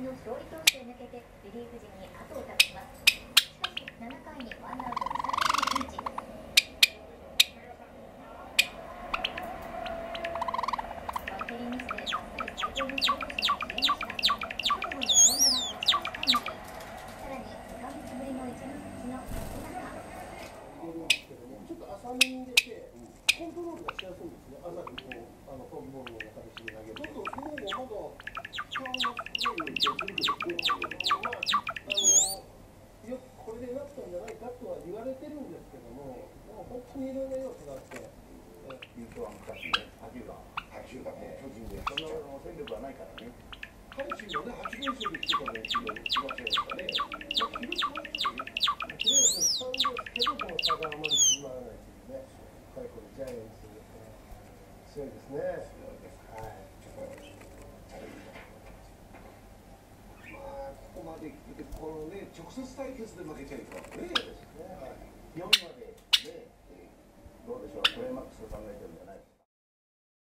の勝利投手へ向けてリリーフ陣に後を託します。しかし7回にワンアウト2、3塁のピンチ。バッテリーミスであっさり最高の勝利投手が消えました。直後に本田が勝ち越しタイムリー。さらに2ヶ月ぶりの一軍復帰の松中。 ちょっと浅めに入れて、コントロールがしやすいんですね。朝にこうフォークボールの形で投げる。ちょっとその後まだ使わなくてもいいとするけど、まあよくこれでなったんじゃないかとは言われてるんですけども、でも本当にいろんな要素があって、 優勝は難しいね。8がね、巨人でそんな戦力はないからね。 阪神もね、8連勝で来てたのに、昨日来ませんでしたね。広島ってとりあえずスタンドですけど、この差があまり縮まらないというね。やっぱりこれジャイアンツ強いですね。はい。 まあここまで来てこのね直接対決で負けちゃいかんね。 ですね。 4までね、どうでしょう。クライマックスを考えてるんだね。